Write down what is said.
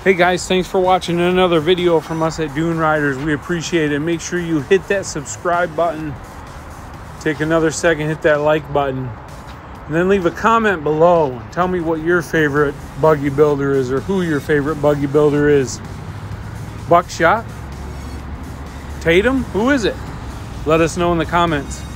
Hey guys, thanks for watching another video from us at Dune Riders. We appreciate it. Make sure you hit that subscribe button. Take another second, hit that like button. And then leave a comment below and tell me what your favorite buggy builder is, or who your favorite buggy builder is. Buckshot? Tatum? Who is it? Let us know in the comments.